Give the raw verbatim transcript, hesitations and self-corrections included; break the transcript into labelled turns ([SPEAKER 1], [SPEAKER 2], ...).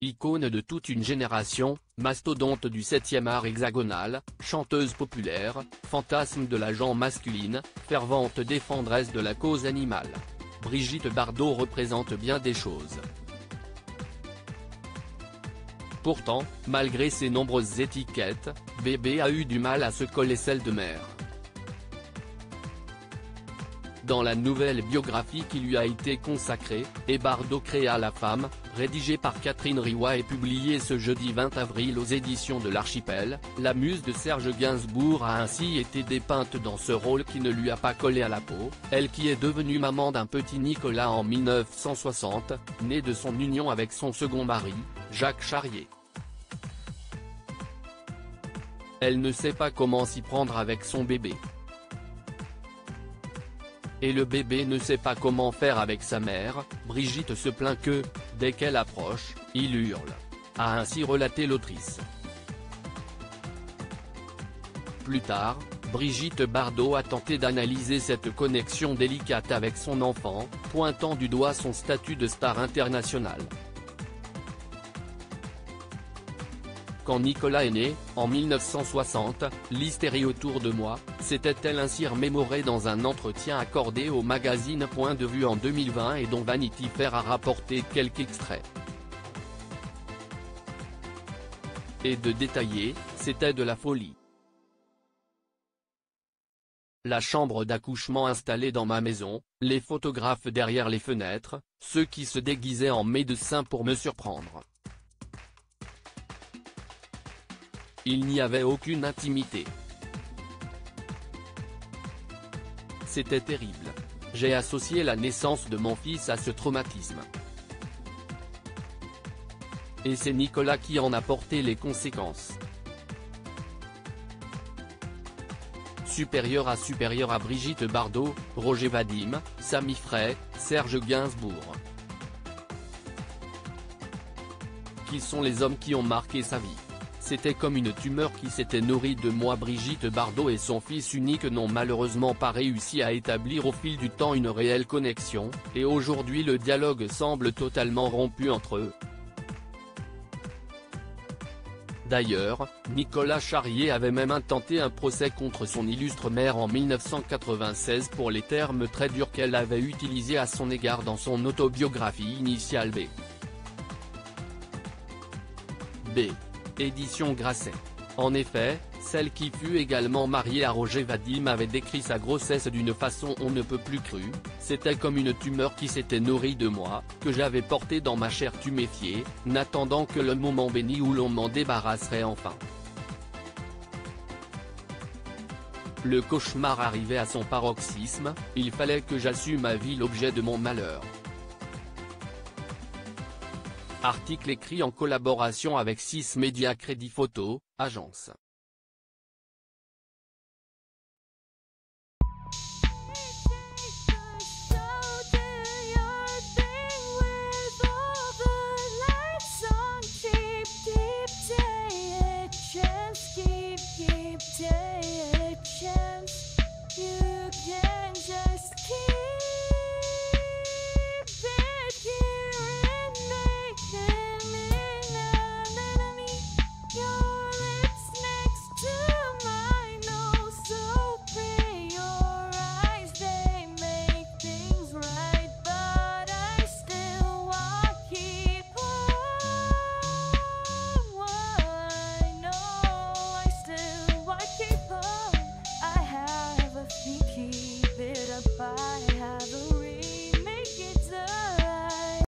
[SPEAKER 1] Icône de toute une génération, mastodonte du septième art hexagonal, chanteuse populaire, fantasme de la gent masculine, fervente défendresse de la cause animale. Brigitte Bardot représente bien des choses. Pourtant, malgré ses nombreuses étiquettes, Bébé a eu du mal à se coller celle de mère. Dans la nouvelle biographie qui lui a été consacrée, Et Bardot créa la femme, rédigée par Catherine Riwa et publiée ce jeudi vingt avril aux éditions de l'Archipel, la muse de Serge Gainsbourg a ainsi été dépeinte dans ce rôle qui ne lui a pas collé à la peau, elle qui est devenue maman d'un petit Nicolas en mille neuf cent soixante, né de son union avec son second mari, Jacques Charrier. Elle ne sait pas comment s'y prendre avec son bébé. Et le bébé ne sait pas comment faire avec sa mère. Brigitte se plaint que, dès qu'elle approche, il hurle, a ainsi relaté l'autrice. Plus tard, Brigitte Bardot a tenté d'analyser cette connexion délicate avec son enfant, pointant du doigt son statut de star internationale. Quand Nicolas est né, en mille neuf cent soixante, l'hystérie autour de moi, s'était-elle ainsi remémorée dans un entretien accordé au magazine Point de Vue en deux mille vingt et dont Vanity Fair a rapporté quelques extraits. Et de détailler, c'était de la folie. La chambre d'accouchement installée dans ma maison, les photographes derrière les fenêtres, ceux qui se déguisaient en médecins pour me surprendre. Il n'y avait aucune intimité. C'était terrible. J'ai associé la naissance de mon fils à ce traumatisme. Et c'est Nicolas qui en a porté les conséquences. Supérieur à supérieur à Brigitte Bardot, Roger Vadim, Sami Frey, Serge Gainsbourg. Qui sont les hommes qui ont marqué sa vie? C'était comme une tumeur qui s'était nourrie de moi. Brigitte Bardot et son fils unique n'ont malheureusement pas réussi à établir au fil du temps une réelle connexion, et aujourd'hui le dialogue semble totalement rompu entre eux. D'ailleurs, Nicolas Charrier avait même intenté un procès contre son illustre mère en mille neuf cent quatre-vingt-seize pour les termes très durs qu'elle avait utilisés à son égard dans son autobiographie initiale B. B. Édition Grasset. En effet, celle qui fut également mariée à Roger Vadim avait décrit sa grossesse d'une façon on ne peut plus crue. C'était comme une tumeur qui s'était nourrie de moi, que j'avais portée dans ma chair tuméfiée, n'attendant que le moment béni où l'on m'en débarrasserait enfin. Le cauchemar arrivait à son paroxysme, il fallait que j'assume à vie l'objet de mon malheur. Article écrit en collaboration avec six Médias Crédit Photo, agence.